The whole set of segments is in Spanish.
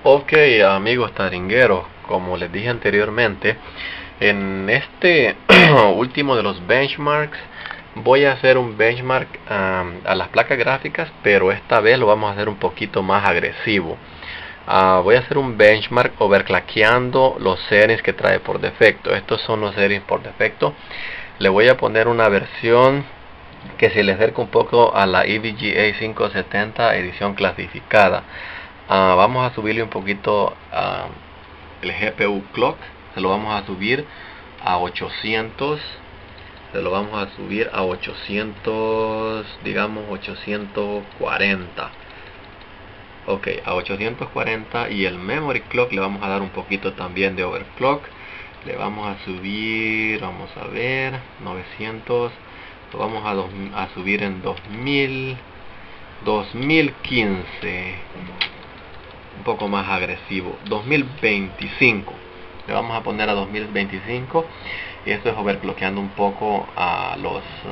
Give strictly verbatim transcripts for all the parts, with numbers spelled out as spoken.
Ok, amigos taringueros, como les dije anteriormente, en este último de los benchmarks voy a hacer un benchmark um, a las placas gráficas, pero esta vez lo vamos a hacer un poquito más agresivo. Uh, voy a hacer un benchmark overclockeando los settings que trae por defecto. Estos son los settings por defecto. Le voy a poner una versión que se le acerca un poco a la E V G A quinientos setenta edición clasificada. Uh, vamos a subirle un poquito uh, el G P U clock. Se lo vamos a subir a ochocientos. Se lo vamos a subir a ochocientos, digamos ochocientos cuarenta. Ok, a ochocientos cuarenta. Y el memory clock le vamos a dar un poquito también de overclock. Le vamos a subir, vamos a ver, novecientos. Lo vamos a, dos, a subir en dos mil, dos mil quince. Un poco más agresivo, dos mil veinticinco. Le vamos a poner a dos mil veinticinco. Y esto es overclockeando un poco a los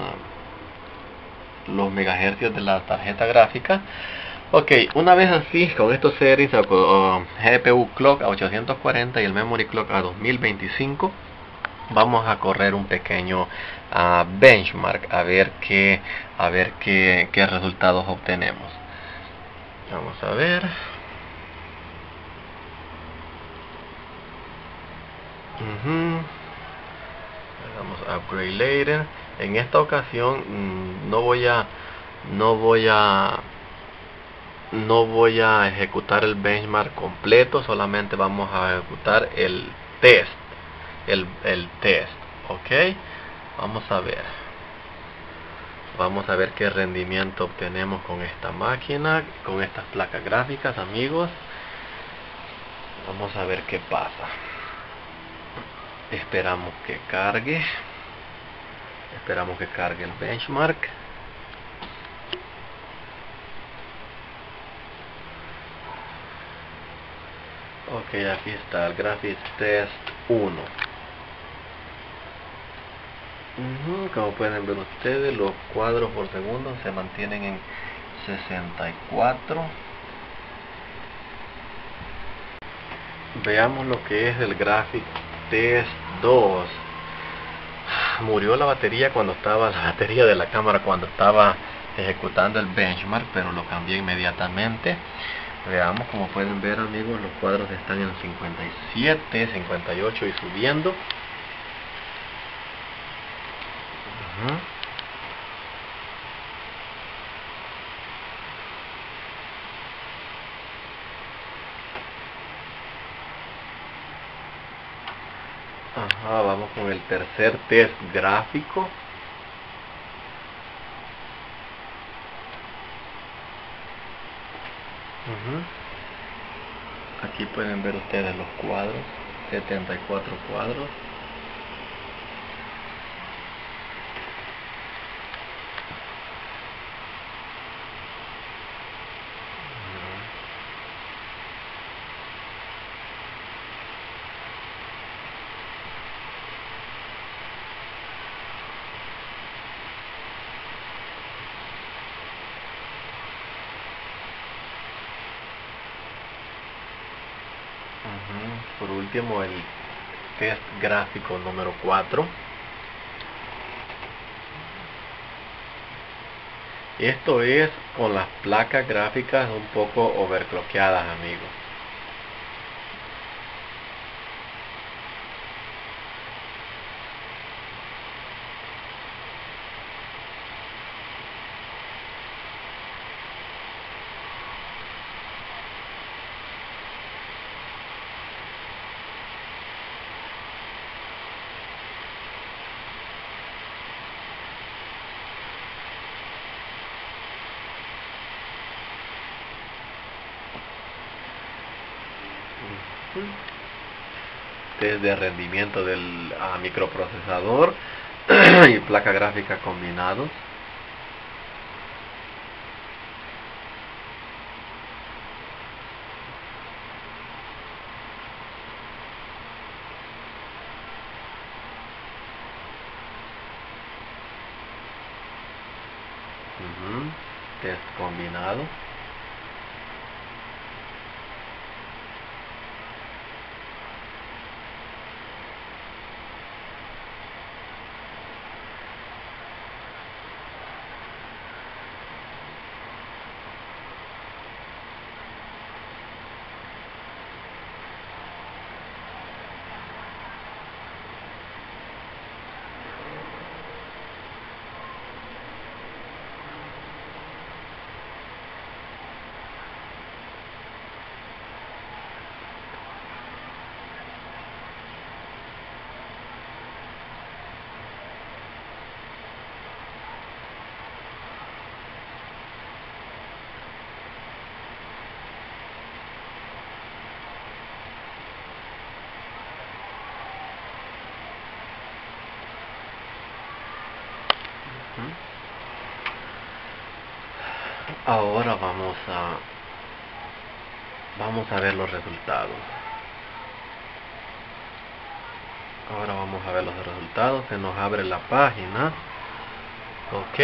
uh, los megahercios de la tarjeta gráfica. Ok, una vez así, con estos settings, uh, G P U clock a ochocientos cuarenta y el memory clock a dos mil veinticinco, vamos a correr un pequeño uh, benchmark a ver qué a ver qué, qué resultados obtenemos. Vamos a ver. Uh-huh. Vamos a upgrade later. En esta ocasión mmm, no voy a no voy a no voy a ejecutar el benchmark completo, solamente vamos a ejecutar el test el, el test. Ok, vamos a ver vamos a ver qué rendimiento obtenemos con esta máquina, con estas placas gráficas, amigos. Vamos a ver qué pasa. Esperamos que cargue. Esperamos que cargue el benchmark. Ok, aquí está el Graphics Test uno. Uh-huh, como pueden ver ustedes, los cuadros por segundo se mantienen en sesenta y cuatro. Veamos lo que es el Graphics Test dos. Murió la batería cuando estaba la batería de la cámara cuando estaba ejecutando el benchmark, pero lo cambié inmediatamente. Veamos, como pueden ver, amigos, los cuadros están en cincuenta y siete, cincuenta y ocho y subiendo. Uh-huh. Ajá, vamos con el tercer test gráfico. Uh-huh. Aquí pueden ver ustedes los cuadros, setenta y cuatro cuadros. Uh-huh. Por último, el test gráfico número cuatro. Esto es con las placas gráficas un poco overclockeadas, amigos. Test de rendimiento del uh, microprocesador y placa gráfica combinados. Uh-huh. Test combinado. Ahora vamos a vamos a ver los resultados. Ahora vamos a ver los resultados. Se nos abre la página. Ok.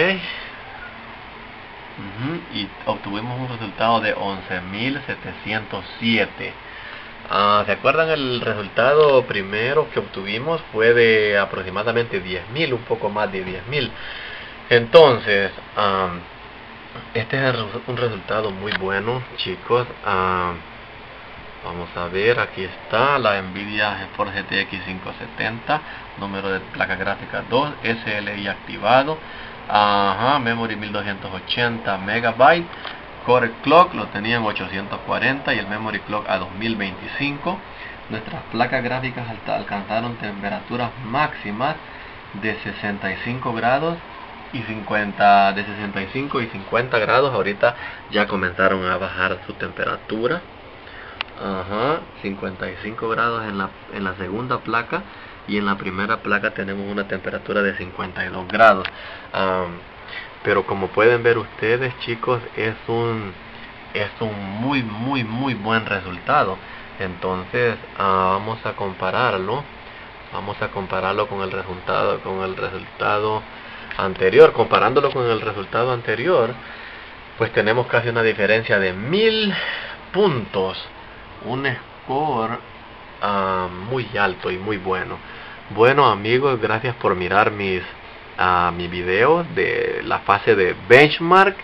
Uh-huh. Y obtuvimos un resultado de once mil setecientos siete. Uh, ¿Se acuerdan? El resultado primero que obtuvimos fue de aproximadamente diez mil, un poco más de diez mil. Entonces, um, este es un resultado muy bueno, chicos. Uh, vamos a ver, aquí está la Nvidia GeForce G T X quinientos setenta, número de placa gráfica dos, S L I activado. Ajá, memory mil doscientos ochenta megabytes, core clock lo tenían ochocientos cuarenta y el memory clock a dos mil veinticinco. Nuestras placas gráficas alcanzaron temperaturas máximas de sesenta y cinco grados y cincuenta, de sesenta y cinco y cincuenta grados. Ahorita ya comenzaron a bajar su temperatura. Ajá, cincuenta y cinco grados en la, en la segunda placa, y en la primera placa tenemos una temperatura de cincuenta y dos grados. Um, pero como pueden ver ustedes, chicos, es un es un muy muy muy buen resultado. Entonces uh, vamos a compararlo vamos a compararlo con el resultado con el resultado anterior. Comparándolo con el resultado anterior, pues tenemos casi una diferencia de mil puntos, un score uh, muy alto y muy bueno. Bueno, amigos, gracias por mirar mis uh, mi video de la fase de benchmark,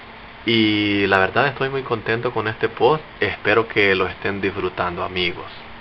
y la verdad estoy muy contento con este post. Espero que lo estén disfrutando, amigos.